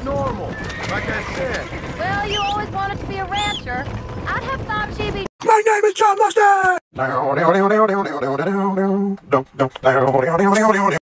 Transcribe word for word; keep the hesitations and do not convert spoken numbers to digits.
normal. Like I said. Well, you always wanted to be a rancher. I'd have thought she'd be... My name is John Marstun!